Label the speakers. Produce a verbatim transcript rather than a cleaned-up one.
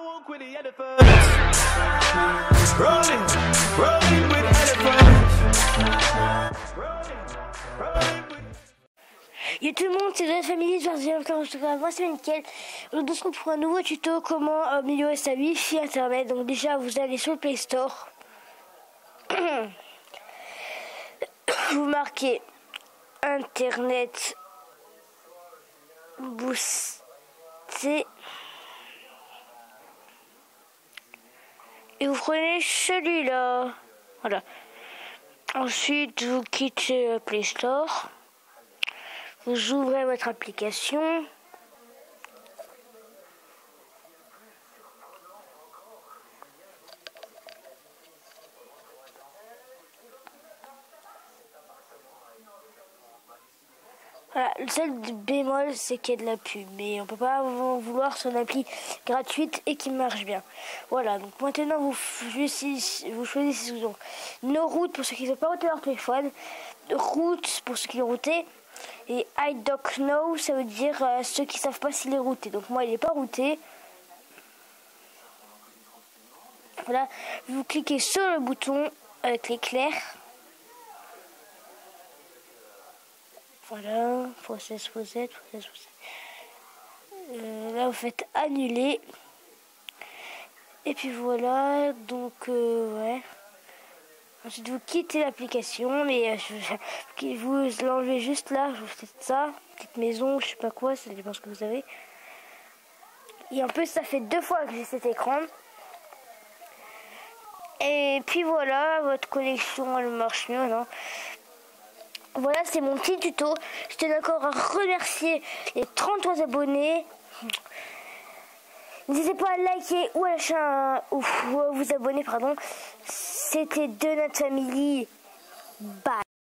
Speaker 1: walk with the elephants. Rolling, rolling with elephants. Rolling, rolling with...
Speaker 2: Yo tout le monde, c'est la famille, moi c'est Mickaël. Aujourd'hui on se retrouve pour un nouveau tuto comment améliorer sa wifi internet. Donc déjà vous allez sur le Play Store. Vous marquez internet boosté et vous prenez celui-là. Voilà. Ensuite vous quittez le Play Store. Vous ouvrez votre application. Voilà, le seul bémol c'est qu'il y a de la pub, mais on peut pas vouloir son appli gratuite et qui marche bien. Voilà, donc maintenant vous choisissez, vous choisissez donc nos routes pour ceux qui n'ont pas routé leur téléphone, route pour ceux qui l'ont routé, et I don't know, ça veut dire euh, ceux qui savent pas s'il est routé. Donc moi il n'est pas routé. Voilà, vous cliquez sur le bouton avec l'éclair. Voilà, process, process, process, process. Euh, là vous faites annuler. Et puis voilà, donc euh, ouais. Ensuite vous quittez l'application, mais euh, vous l'enlevez juste là, vous faites ça, petite maison, je sais pas quoi, ça dépend ce que vous avez. Et en plus ça fait deux fois que j'ai cet écran. Et puis voilà, votre connexion elle marche mieux, non? Voilà, c'est mon petit tuto. Je tiens encore à remercier les trente-trois abonnés. N'hésitez pas à liker ou à lâcher un... ou à vous abonner, pardon. C'était Donut Family. Bye.